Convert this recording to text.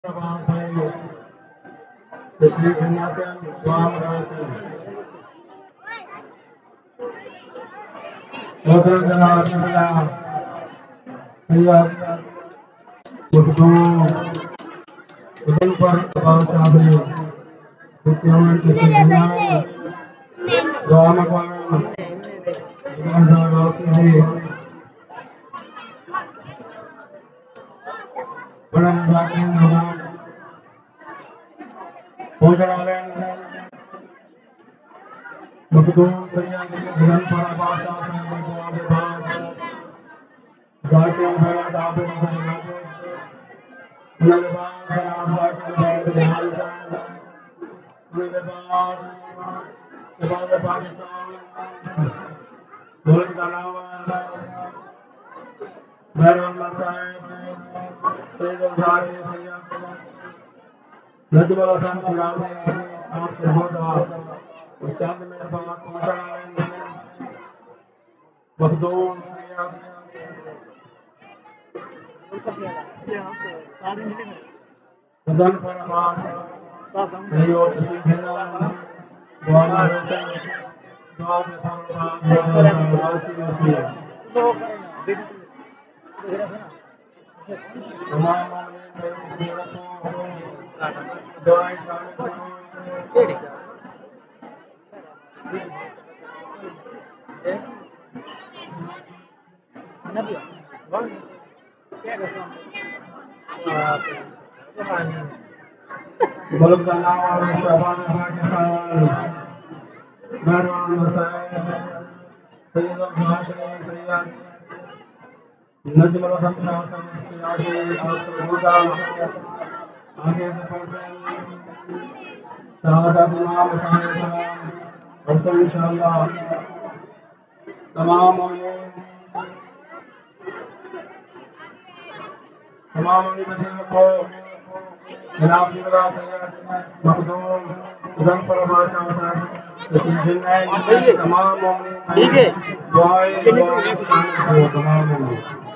تشریف الناصر دعا مراسل محترم جناب شفیع سید مخدوم مظفر عباس صاحب حکومت تشریف الناصر دعا مقام جناب راسی بڑا مذاکرین نظام پہنچنے مخدوم سید مظفر عباس صاحب دعا کے بعد ذاکر بیت عابد صاحب نظام جناب ذاکر بیت جمال صاحب نظام شباب پاکستان ملک کا نام بہر اللہ صاحب سید الزاکی سید نجم الحسن شیرازی آپ سے بہت چند میرے بات پہنچانے مخدوم مظفر عباس سیو تشریف اللہ دعا میں دعا کے تمام دعائیں شامل ملک کا نام شہبان پاکستان مہربان مسائل سید الفاظ سید نجم الحسن شاہ سیاسی آپ سے ہوگا آگے سے پہنچیں شہادت امام حسین السلام حسن انشاءاللہ تمام نصیب کو جناب کی وجہ سے مخدوم مظفر عباس صاحب تشریف لائے تمام دعائیں تمام